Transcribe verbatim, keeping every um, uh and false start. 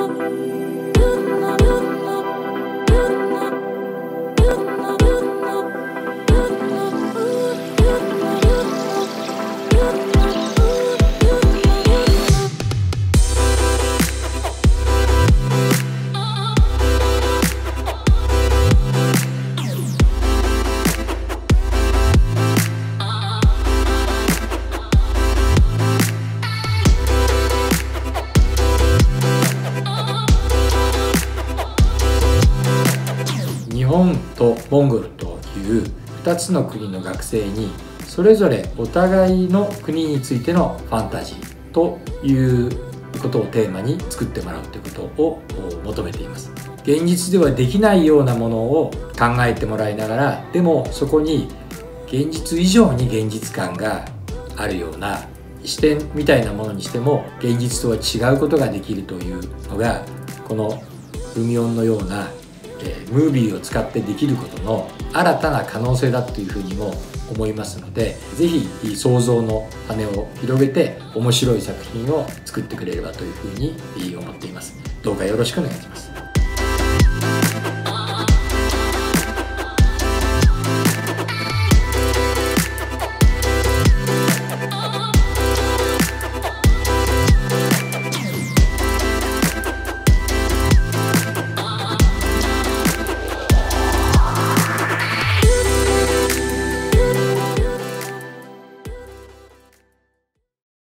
日本とモンゴルというふたつの国の学生にそれぞれお互いの国についてのファンタジーということをテーマに作ってもらうということを求めています。現実ではできないようなものを考えてもらいながら、でもそこに現実以上に現実感があるような視点みたいなものにしても現実とは違うことができるというのがこのルミオンのようなえー、ムービーを使ってできることの新たな可能性だというふうにも思いますので、是非想像の羽を広げて面白い作品を作ってくれればというふうに思っています。どうかよろしくお願いします。